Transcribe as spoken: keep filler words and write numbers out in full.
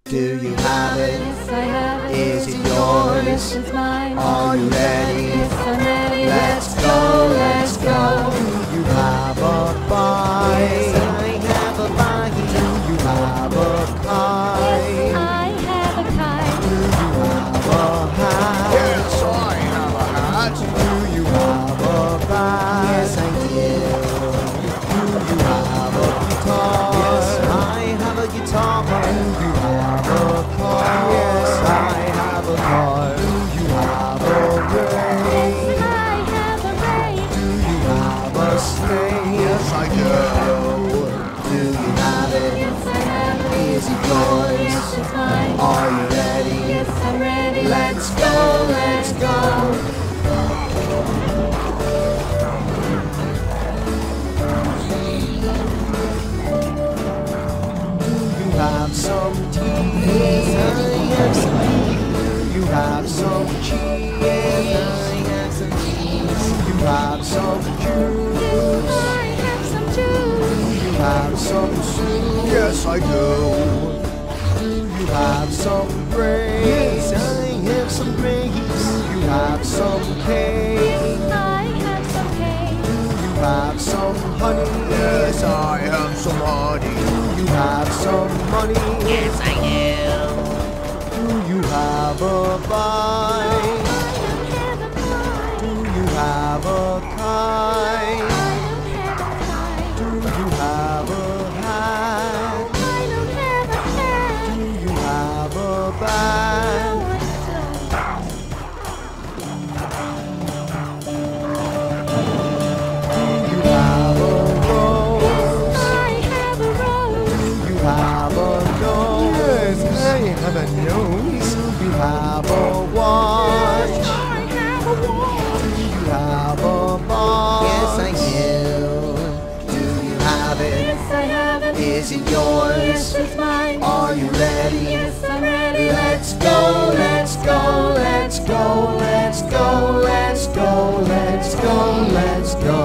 Do you have it? Yes, I have it. Is it yours? Yes, it's mine. Are you ready? Yes, I'm ready. Let's go, let's go. Do you have a bike? Yes, I have a bike. Do you have a kite? Yes, I have a kite. Do you have a hat? Yes, I have a hat. Do you have a bag? Yes, I do. Do you have a guitar? Yes, I have a guitar. Do you have a car? Yes, I have a car. Do you have a ring? Yes, I have a ring. Do you have a sleigh? Yes, I do. Do you have it? Yes, I have it. Is it yours? Yes, it's mine. Are you ready? Yes, I'm ready. Let's go, let's go. You have some tea, yes, I have some tea. You have some cheese, yes, I have some cheese. You have some juice, I have some juice. you have some soup. Yes, I do. You have some grapes, I have some grapes. You have some cake, Yes, I have some cake. you have some honey. Yes, I have some honey. You have some money. Yes, I do. Do you have a bike? I don't have a kite. Do you have a kite? I don't have a kite. Do you have a hat? I don't have a hat. Do you have a bag? No, I You have a rose. I have a rose. You have a nose. Yes, I have a nose. You have a watch. I have a watch. You have a box. Yes, I do. Do you have it? Yes, I have it. Is it yours? Yes, it's mine. Are you ready? Yes, I'm ready. Let's go, let's go, let's go, let's go, let's go, let's go, let's go.